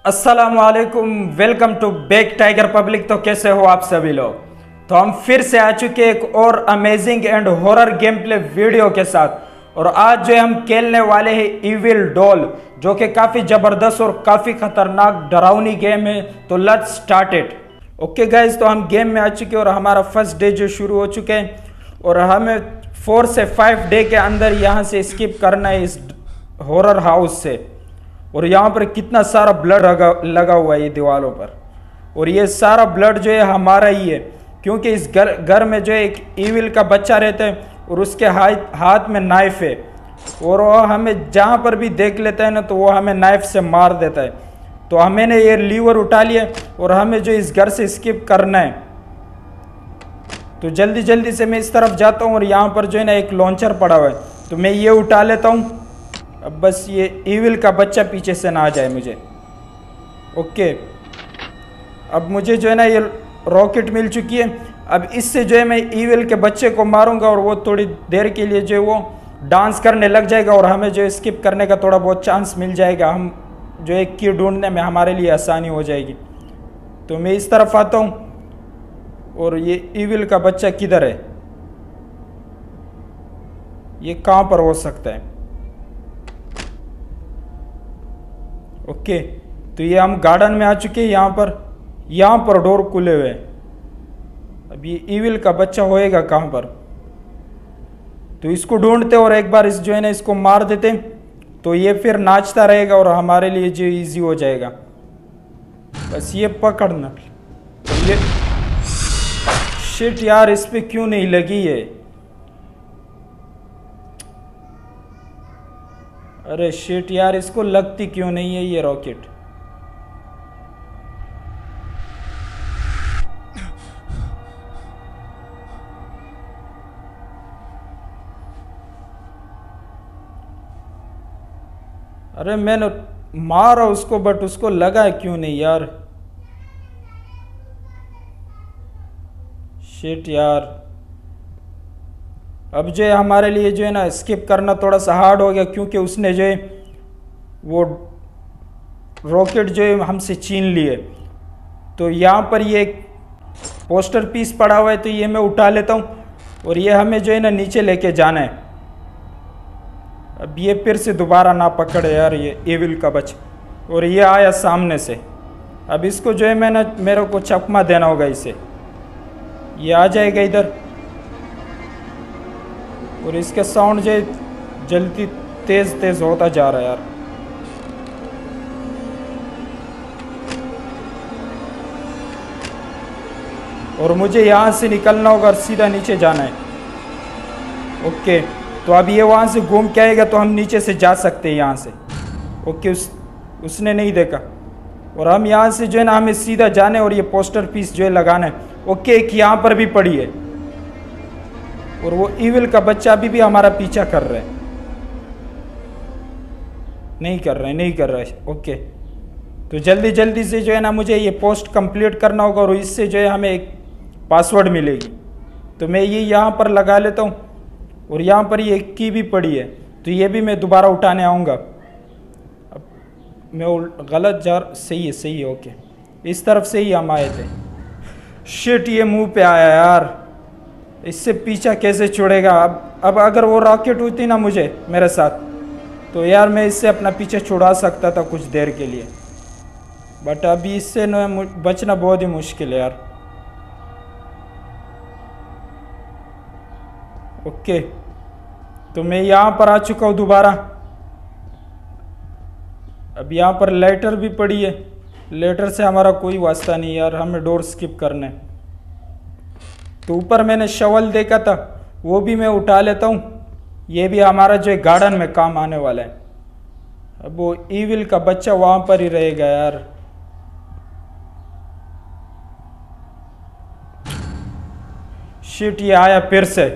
अस्सलामुअलैकुम, welcome to back tiger public. तो कैसे हो आप सभी लोग। तो हम फिर से आ चुके एक और amazing and horror game play video के साथ। और आज जो हम खेलने वाले हैं इविल डॉल, जो कि काफ़ी ज़बरदस्त और काफ़ी खतरनाक डरावनी गेम है। तो let's start it. Okay guys, तो हम गेम में आ चुके हैं और हमारा फर्स्ट डे जो शुरू हो चुके हैं और हमें 4 से 5 डे के अंदर यहाँ से स्किप करना है इस हॉरर हाउस से। और यहाँ पर कितना सारा ब्लड लगा हुआ है ये दीवारों पर। और ये सारा ब्लड जो है हमारा ही है, क्योंकि इस घर में जो है एक ईविल का बच्चा रहता है और उसके हाथ में नाइफ है। और वो हमें जहाँ पर भी देख लेता है ना, तो वो हमें नाइफ से मार देता है। तो हमें ने ये लीवर उठा लिया और हमें जो इस घर से स्किप करना है। तो जल्दी जल्दी से मैं इस तरफ जाता हूँ और यहाँ पर जो है ना एक लॉन्चर पड़ा हुआ है, तो मैं ये उठा लेता हूँ। अब बस ये ईविल का बच्चा पीछे से ना आ जाए मुझे। ओके, अब मुझे जो है ना ये रॉकेट मिल चुकी है। अब इससे जो है मैं ईविल के बच्चे को मारूंगा और वो थोड़ी देर के लिए जो है वो डांस करने लग जाएगा और हमें जो है स्किप करने का थोड़ा बहुत चांस मिल जाएगा। हम जो है की ढूंढने में हमारे लिए आसानी हो जाएगी। तो मैं इस तरफ आता हूँ और ये ईविल का बच्चा किधर है, ये कहाँ पर हो सकता है। ओके, तो ये हम गार्डन में आ चुके हैं। यहाँ पर डोर खुले हुए हैं। अब ये ईविल का बच्चा होएगा कहाँ पर, तो इसको ढूंढते और एक बार इस जो है ना इसको मार देते, तो ये फिर नाचता रहेगा और हमारे लिए जो इजी हो जाएगा। बस ये पकड़ना। तो ये शिट यार, इस पे क्यों नहीं लगी है। अरे शिट यार, इसको लगती क्यों नहीं है ये रॉकेट। अरे मैंने मारा उसको, बट उसको लगा क्यों नहीं यार। शिट यार, अब जो है हमारे लिए जो है ना स्किप करना थोड़ा सा हार्ड हो गया, क्योंकि उसने जो है वो रॉकेट जो है हमसे छीन लिए। तो यहाँ पर ये एक पोस्टर पीस पड़ा हुआ है, तो ये मैं उठा लेता हूँ और ये हमें जो है ना नीचे लेके जाना है। अब ये फिर से दोबारा ना पकड़े यार ये एविल का बच्चा, और ये आया सामने से। अब इसको जो है मैंने मेरे को चकमा देना होगा इसे। ये आ जाएगा इधर और इसका साउंड जो जल्दी तेज होता जा रहा है यार। और मुझे यहाँ से निकलना होगा और सीधा नीचे जाना है। ओके, तो अब ये वहाँ से घूम के आएगा तो हम नीचे से जा सकते हैं यहाँ से। ओके, उसने नहीं देखा। और हम यहाँ से जो है ना हमें सीधा जाना है और ये पोस्टर पीस जो है लगाना है। ओके, एक यहाँ पर भी पड़ी है और वो ईविल का बच्चा अभी भी हमारा पीछा कर रहा है। नहीं कर रहा है। ओके, तो जल्दी जल्दी से जो है ना मुझे ये पोस्ट कंप्लीट करना होगा और इससे जो है हमें एक पासवर्ड मिलेगी। तो मैं ये यहाँ पर लगा लेता हूँ और यहाँ पर ये की भी पड़ी है, तो ये भी मैं दोबारा उठाने आऊँगा। अब मैं गलत सही है। ओके, इस तरफ से ही हम आए थे। शिट, ये मुंह पे आया यार, इससे पीछा कैसे छुड़ेगा। अब अगर वो रॉकेट होती ना मुझे मेरे साथ, तो यार मैं इससे अपना पीछे छुड़ा सकता था कुछ देर के लिए, बट अभी इससे न बचना बहुत ही मुश्किल है यार। ओके, तो मैं यहाँ पर आ चुका हूँ दोबारा। अब यहाँ पर लाइटर भी पड़ी है, लाइटर से हमारा कोई वास्ता नहीं यार, हमें डोर स्किप करना है। तो ऊपर मैंने शवल देखा था, वो भी मैं उठा लेता हूँ। ये भी हमारा जो है गार्डन में काम आने वाला है। अब वो ईविल का बच्चा वहाँ पर ही रहेगा यार। शिट, ये आया फिर से।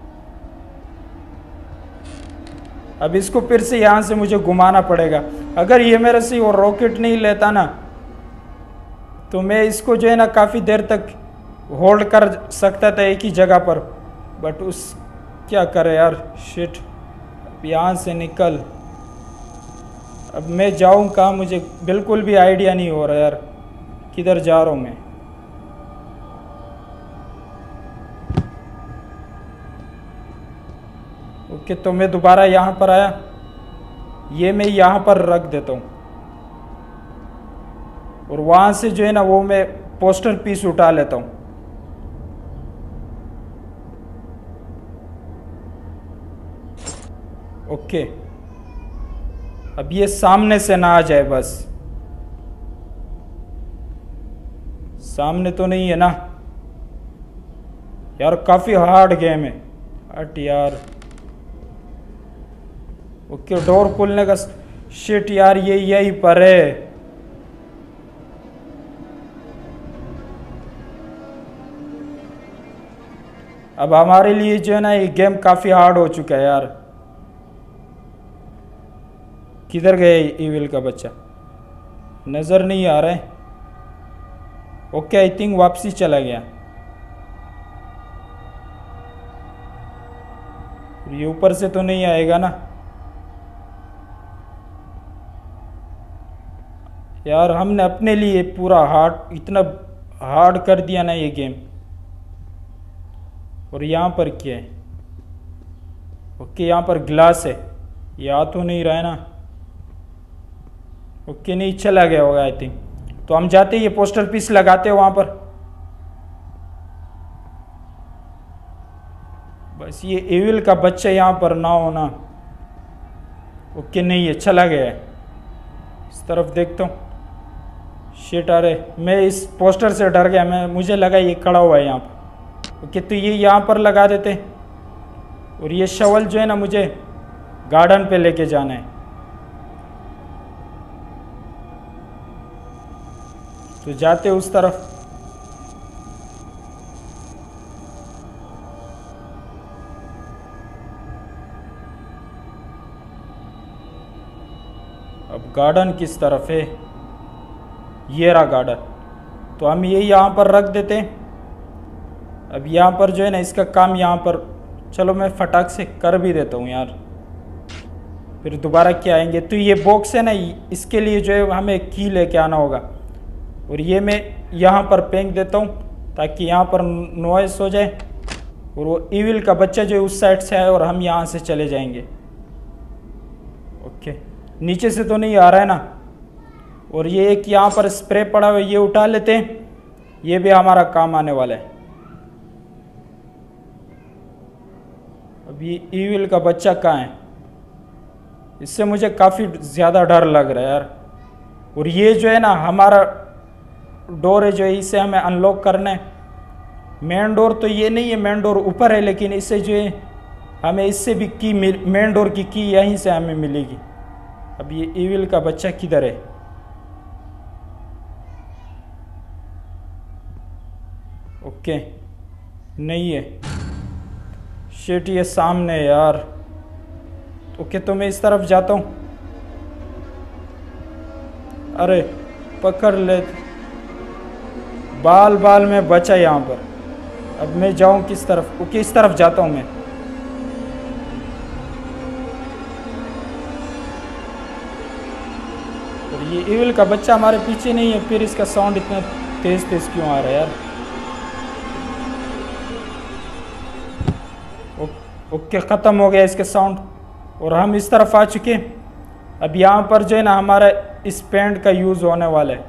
अब इसको फिर से यहाँ से मुझे घुमाना पड़ेगा। अगर ये मेरे से वो रॉकेट नहीं लेता ना, तो मैं इसको जो है ना काफ़ी देर तक होल्ड कर सकता था एक ही जगह पर, बट क्या करे यार। शिट, अब यहाँ से निकल। अब मैं जाऊँ कहाँ, मुझे बिल्कुल भी आइडिया नहीं हो रहा यार किधर जा रहा हूँ मैं। ओके, तो मैं दोबारा यहाँ पर आया, ये मैं यहाँ पर रख देता हूँ और वहाँ से जो है ना वो मैं पोस्टर पीस उठा लेता हूँ। ओके, अब ये सामने से ना आ जाए बस। सामने तो नहीं है ना यार, काफ़ी हार्ड गेम है। हट यार। ओके, डोर खोलने का शिट यार, ये यही पर है। अब हमारे लिए जो है ना ये गेम काफ़ी हार्ड हो चुका है यार। किधर गए इविल का बच्चा, नज़र नहीं आ रहा है। ओके, आई थिंक वापसी चला गया। ये ऊपर से तो नहीं आएगा ना यार, हमने अपने लिए पूरा हार्ड, इतना हार्ड कर दिया ना ये गेम। और यहाँ पर क्या है? ओके, यहाँ पर ग्लास है, ये आ तो नहीं रहा है ना। ओके, नहीं चला गया होगा आई थिंक। तो हम जाते ये पोस्टर पीस लगाते हैं वहाँ पर। बस ये एविल का बच्चा यहाँ पर ना होना। ओके, नहीं है, चला गया है। इस तरफ देखता हूँ। शिट, अरे मैं इस पोस्टर से डर गया, मुझे लगा ये खड़ा हुआ है यहाँ पर। ओके, तो ये यहाँ पर लगा देते। और ये शवल जो है ना मुझे गार्डन पे लेके जाना है। तो जाते उस तरफ। अब गार्डन किस तरफ है? ये रहा गार्डन। तो हम ये यहाँ पर रख देते हैं। अब यहाँ पर जो है ना इसका काम यहाँ पर, चलो मैं फटाक से कर भी देता हूँ यार, फिर दोबारा क्या आएंगे। तो ये बॉक्स है ना, इसके लिए जो है हमें की लेके आना होगा। और ये मैं यहाँ पर फेंक देता हूँ ताकि यहाँ पर नॉइस हो जाए और वो इविल का बच्चा जो है उस साइड से आए और हम यहाँ से चले जाएंगे। ओके, नीचे से तो नहीं आ रहा है ना। और ये एक यहाँ पर स्प्रे पड़ा हुआ है, ये उठा लेते हैं, ये भी हमारा काम आने वाला है। अब ये इविल का बच्चा कहाँ है? इससे मुझे काफ़ी ज़्यादा डर लग रहा है यार। और ये जो है ना हमारा डोर है जो है, इसे हमें अनलॉक करना है। मेन डोर तो ये नहीं है, मेन डोर ऊपर है, लेकिन इससे जो है हमें इससे भी की मेन डोर की यहीं से हमें मिलेगी। अब ये इविल का बच्चा किधर है? ओके, नहीं है। शिट, ये सामने है यार। ओके, तो मैं इस तरफ जाता हूँ। अरे पकड़ ले, बाल बाल में बचा यहाँ पर। अब मैं जाऊँ किस तरफ? ओके, इस तरफ जाता हूँ मैं। और ये इविल का बच्चा हमारे पीछे नहीं है, फिर इसका साउंड इतना तेज तेज क्यों आ रहा है यार? ओके, ख़त्म हो गया इसके साउंड। और हम इस तरफ आ चुके हैं। अब यहाँ पर जो है ना हमारा इस पेंट का यूज़ होने वाला है।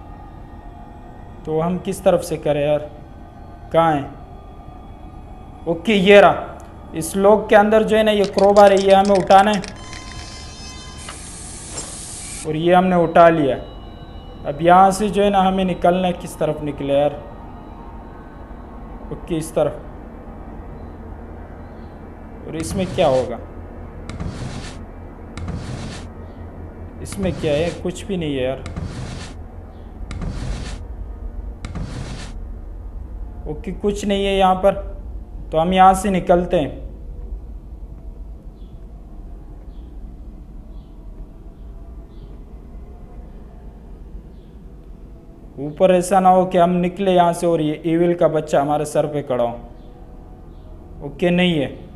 तो हम किस तरफ से करें यार? कहाँ है? ओके, ये रहा। इस लॉक के अंदर जो है ना ये क्रोबार है, ये हमें उठाना है। और ये हमने उठा लिया। अब यहाँ से जो है ना हमें निकलना है। किस तरफ निकले यार? ओके, इस तरफ। और इसमें क्या होगा? इसमें क्या है? कुछ भी नहीं है यार। ओके, कुछ नहीं है यहाँ पर। तो हम यहाँ से निकलते हैं। ऊपर ऐसा ना हो कि हम निकले यहाँ से और ये इविल का बच्चा हमारे सर पे खड़ा हो। ओके, नहीं है।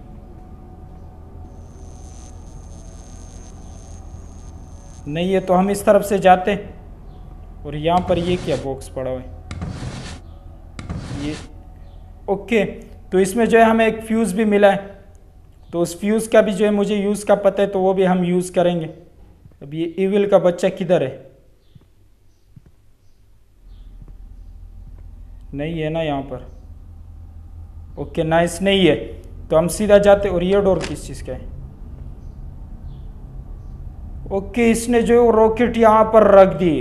नहीं है तो हम इस तरफ से जाते। और यहाँ पर ये क्या बॉक्स पड़ा हुआ है ये। ओके, तो इसमें जो है हमें एक फ्यूज़ भी मिला है, तो उस फ्यूज़ का भी जो है मुझे यूज़ का पता है, तो वो भी हम यूज़ करेंगे। अब ये इविल का बच्चा किधर है? नहीं है ना यहाँ पर। ओके नाइस, नहीं है तो हम सीधा जाते। और ये डोर किस चीज़ का है? ओके, इसने जो रॉकेट यहाँ पर रख दी।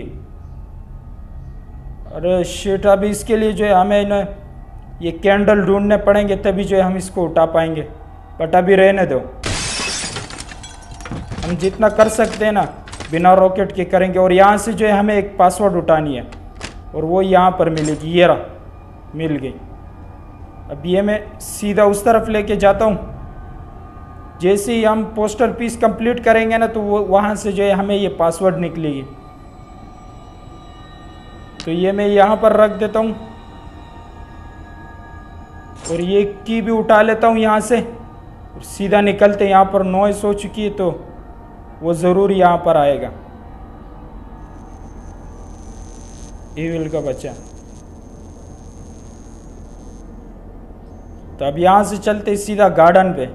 अरे शिट, अभी इसके लिए जो है हमें ना ये कैंडल ढूंढने पड़ेंगे, तभी जो है हम इसको उठा पाएंगे। बट अभी रहने दो, हम जितना कर सकते हैं ना बिना रॉकेट के करेंगे। और यहाँ से जो है हमें एक पासवर्ड उठानी है और वो यहाँ पर मिलेगी। ये रहा, मिल गई। अब ये मैं सीधा उस तरफ लेके जाता हूँ। जैसे ही हम पोस्टर पीस कंप्लीट करेंगे ना तो वो वहाँ से जो है हमें ये पासवर्ड निकलेगी। तो ये मैं यहाँ पर रख देता हूँ और ये की भी उठा लेता हूँ यहाँ से और सीधा निकलते। यहाँ पर नॉइस हो चुकी है तो वो ज़रूर यहाँ पर आएगा, इविल का बच्चा। तो अब यहाँ से चलते सीधा गार्डन पे।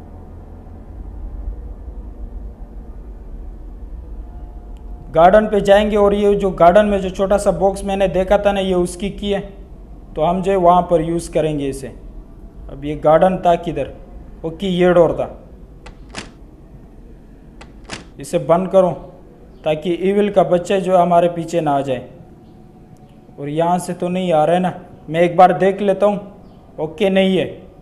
गार्डन पे जाएंगे और ये जो गार्डन में जो छोटा सा बॉक्स मैंने देखा था ना, ये उसकी की है, तो हम जो है वहाँ पर यूज़ करेंगे इसे। अब ये गार्डन था किधर? ओके, ये डोर था। इसे बंद करो ताकि इविल का बच्चा जो हमारे पीछे ना आ जाए। और यहाँ से तो नहीं आ रहा है ना, मैं एक बार देख लेता हूँ। ओके, नहीं है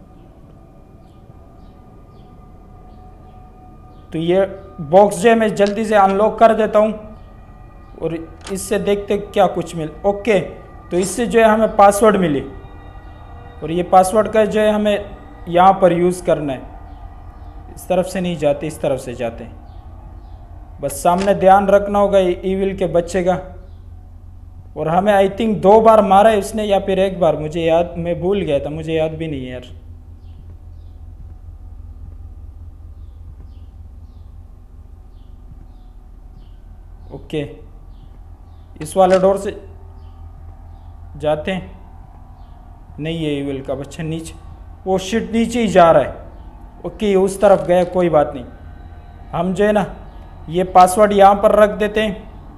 तो ये बॉक्स जो है मैं जल्दी से अनलॉक कर देता हूँ और इससे देखते क्या कुछ मिल। ओके, तो इससे जो है हमें पासवर्ड मिली और ये पासवर्ड का जो है हमें यहाँ पर यूज़ करना है। इस तरफ से नहीं जाते, इस तरफ से जाते। बस सामने ध्यान रखना होगा इविल के बच्चे का। और हमें आई थिंक 2 बार मारा है उसने या फिर 1 बार, मुझे याद, मैं भूल गया था, मुझे याद भी नहीं है यार। ओके, इस वाले डोर से जाते हैं। नहीं है इविल का बच्चा नीचे, वो शिट नीचे ही जा रहा है। ओके, उस तरफ गया, कोई बात नहीं। हम जो है ना ये पासवर्ड यहाँ पर रख देते हैं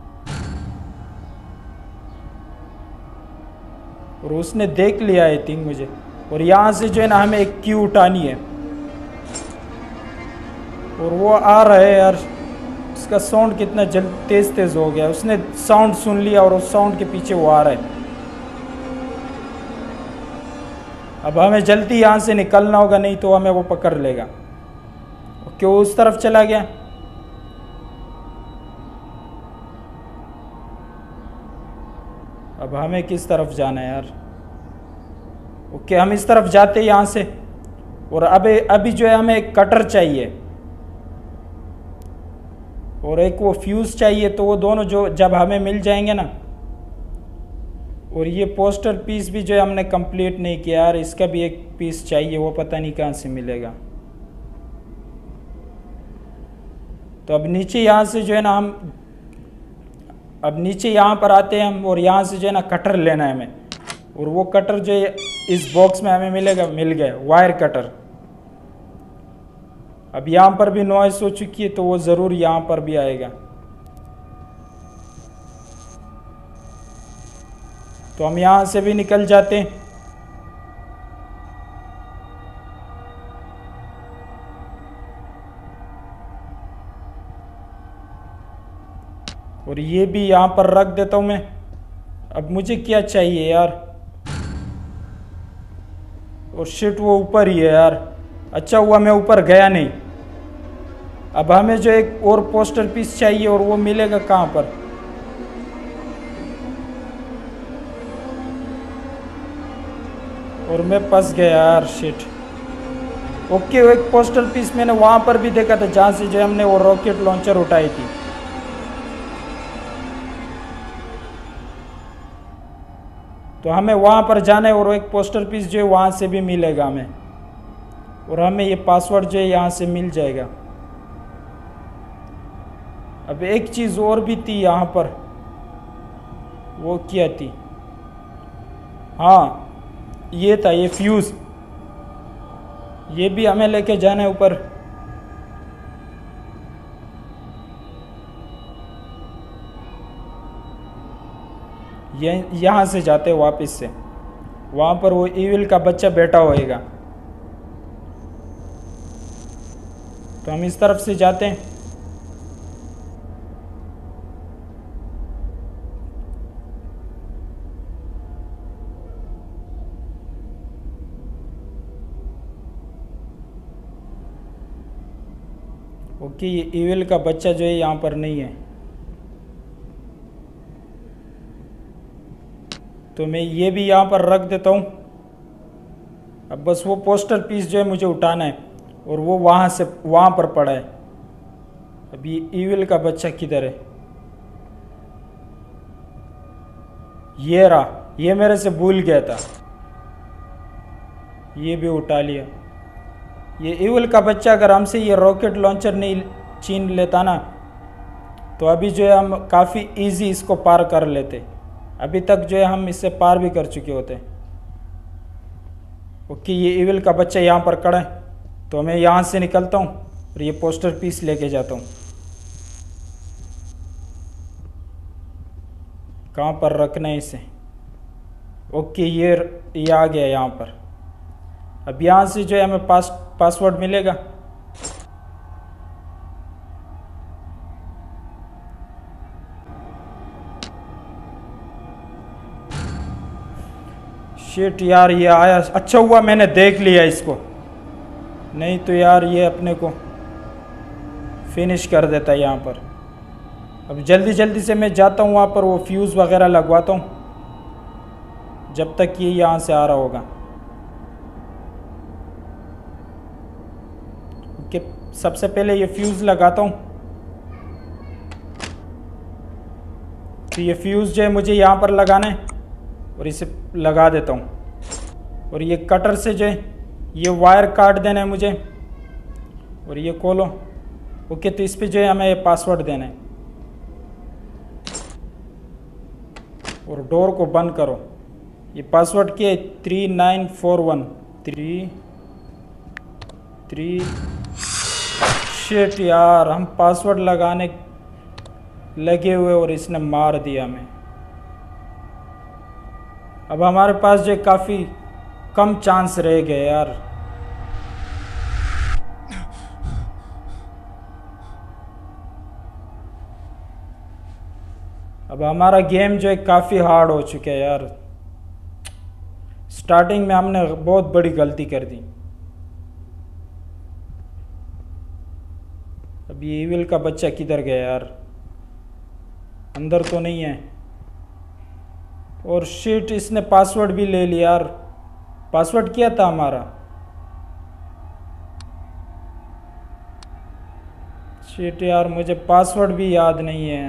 और उसने देख लिया आई थिंक मुझे। और यहाँ से जो है ना हमें एक की उठानी है और वो आ रहा है यार। इसका साउंड कितना तेज तेज हो गया, उसने साउंड सुन लिया और उस साउंड के पीछे वो आ रहा है। अब हमें जल्दी यहाँ से निकलना होगा, नहीं तो हमें वो पकड़ लेगा। ओके, वो उस तरफ चला गया। अब हमें किस तरफ जाना है यार? ओके, हम इस तरफ जाते हैं यहाँ से। और अभी जो है हमें एक कटर चाहिए और एक वो फ्यूज़ चाहिए, तो वो दोनों जो जब हमें मिल जाएंगे ना। और ये पोस्टर पीस भी जो है हमने कंप्लीट नहीं किया यार, इसका भी एक पीस चाहिए, वो पता नहीं कहाँ से मिलेगा। तो अब नीचे यहाँ से जो है ना हम अब नीचे यहाँ पर आते हैं हम और यहाँ से जो है ना कटर लेना है हमें। और वो कटर जो है इस बॉक्स में हमें मिलेगा, मिल गया, वायर कटर। अब यहाँ पर भी नॉइस हो चुकी है तो वो ज़रूर यहाँ पर भी आएगा। तो हम यहाँ से भी निकल जाते हैं। और ये भी यहाँ पर रख देता हूँ मैं। अब मुझे क्या चाहिए यार? और शिट, वो ऊपर ही है यार। अच्छा हुआ मैं ऊपर गया नहीं। अब हमें जो एक और पोस्टर पीस चाहिए और वो मिलेगा कहाँ पर? और मैं फंस गया यार, शिट। ओके, वो एक पोस्टर पीस मैंने वहाँ पर भी देखा था जहाँ से जो हमने वो रॉकेट लॉन्चर उठाई थी। तो हमें वहाँ पर जाना है और एक पोस्टर पीस जो है वहाँ से भी मिलेगा हमें। और हमें ये पासवर्ड जो है यहाँ से मिल जाएगा। अब एक चीज़ और भी थी यहाँ पर, वो क्या थी? हाँ ये था, ये फ्यूज़, ये भी हमें लेके जाना है ऊपर। ये यहाँ से जाते हैं वापस से, वहाँ पर वो ईविल का बच्चा बैठा होएगा, तो हम इस तरफ से जाते हैं। ओके, ये ईविल का बच्चा जो है यहाँ पर नहीं है, तो मैं ये भी यहाँ पर रख देता हूँ। अब बस वो पोस्टर पीस जो है मुझे उठाना है, और वो वहाँ से वहाँ पर पड़ा है। अब ये ईविल का बच्चा किधर है? ये रहा, ये मेरे से भूल गया था, ये भी उठा लिया। ये ईविल का बच्चा अगर हमसे ये रॉकेट लॉन्चर नहीं छीन लेता ना, तो अभी जो है हम काफ़ी इजी इसको पार कर लेते। अभी तक जो है हम इससे पार भी कर चुके होते। ओके, ये ईविल का बच्चा यहाँ पर खड़ा है, तो मैं यहाँ से निकलता हूँ और ये पोस्टर पीस लेके जाता हूँ। कहाँ पर रखना है इसे? ओके, ये आ गया यहाँ पर। अब यहाँ से जो है हमें पासवर्ड मिलेगा। शिट यार, ये आया, अच्छा हुआ मैंने देख लिया इसको, नहीं तो यार ये अपने को फिनिश कर देता है यहाँ पर। अब जल्दी जल्दी से मैं जाता हूँ वहाँ पर, वो फ्यूज़ वगैरह लगवाता हूँ जब तक ये यहाँ से आ रहा होगा। कि सबसे पहले ये फ्यूज़ लगाता हूँ, तो ये फ्यूज़ जो है मुझे यहाँ पर लगाना है और इसे लगा देता हूँ। और ये कटर से जो है ये वायर काट देना है मुझे, और ये खोलो। ओके, तो इस पे जो है हमें ये पासवर्ड देना है, और डोर को बंद करो। ये पासवर्ड क्या है? 3941 3 शिट यार, हम पासवर्ड लगाने लगे हुए और इसने मार दिया हमें। अब हमारे पास जो काफ़ी कम चांस रह गए यार। अब हमारा गेम जो है काफ़ी हार्ड हो चुका है यार। स्टार्टिंग में हमने बहुत बड़ी गलती कर दी। अब ये ईविल का बच्चा किधर गया यार? अंदर तो नहीं है। और शिट, इसने पासवर्ड भी ले लिया यार। पासवर्ड क्या था हमारा? शिट यार, मुझे पासवर्ड भी याद नहीं है।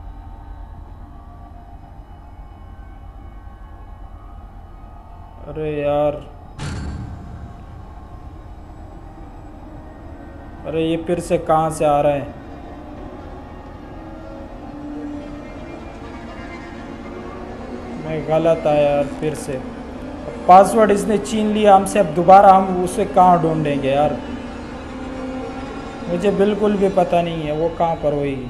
अरे यार, अरे ये फिर से कहाँ से आ रहा है? मैं गलत आया यार फिर से। पासवर्ड इसने छीन लिया हमसे, अब दोबारा हम उसे कहाँ ढूंढेंगे यार? मुझे बिल्कुल भी पता नहीं है वो कहाँ पर होगी।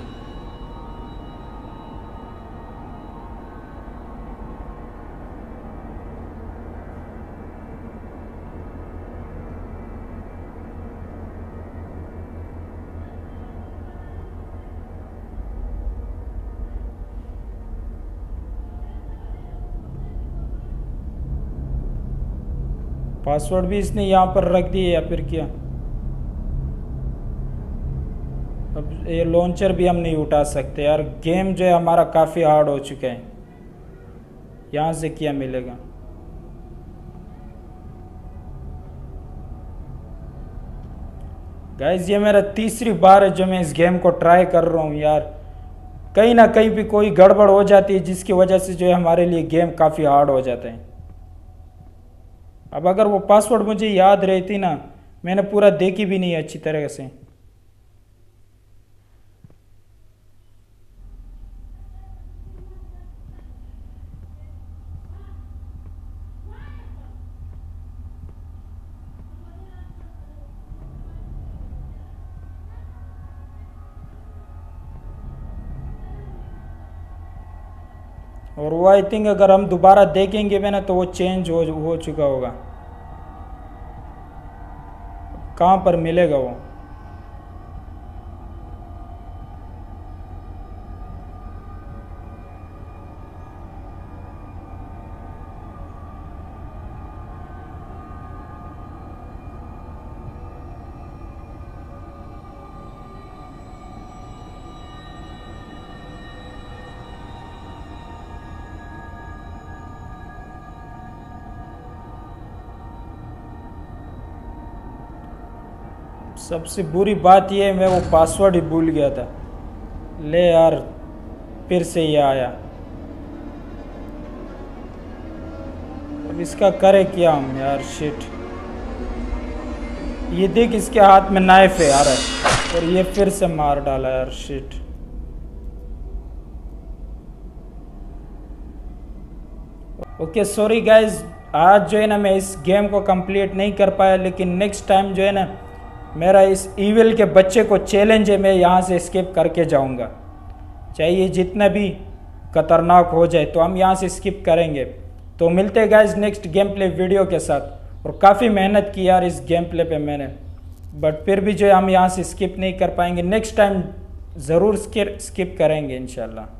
पासवर्ड भी इसने यहाँ पर रख दिए या फिर क्या? अब ये लॉन्चर भी हम नहीं उठा सकते यार। गेम जो है हमारा काफ़ी हार्ड हो चुका है। यहाँ से क्या मिलेगा? गाइज, ये मेरा तीसरी बार है जो मैं इस गेम को ट्राई कर रहा हूँ यार। कहीं ना कहीं भी कोई गड़बड़ हो जाती है, जिसकी वजह से जो है हमारे लिए गेम काफ़ी हार्ड हो जाता है। अब अगर वो पासवर्ड मुझे याद रहती ना, मैंने पूरा देखी भी नहीं अच्छी तरह से। और वो आई थिंक अगर हम दोबारा देखेंगे भी ना तो वो चेंज हो चुका होगा। कहाँ पर मिलेगा वो? सबसे बुरी बात यह है मैं वो पासवर्ड ही भूल गया था। ले यार, फिर से ये आया। अब इसका करे क्या हम यार? शिट, ये देख इसके हाथ में नाइफ है यार, और ये फिर से मार डाला यार। शिट। ओके सॉरी गाइज, आज जो है ना मैं इस गेम को कंप्लीट नहीं कर पाया, लेकिन नेक्स्ट टाइम जो है ना मेरा इस ईविल के बच्चे को चैलेंज है, मैं यहाँ से स्किप करके जाऊँगा, चाहे जितना भी खतरनाक हो जाए तो हम यहाँ से स्किप करेंगे। तो मिलते हैं guys next game play video के साथ। और काफ़ी मेहनत की यार इस गेम प्ले पे मैंने, बट फिर भी जो है हम यहाँ से स्किप नहीं कर पाएंगे। नेक्स्ट टाइम ज़रूर स्किप करेंगे इंशाल्लाह।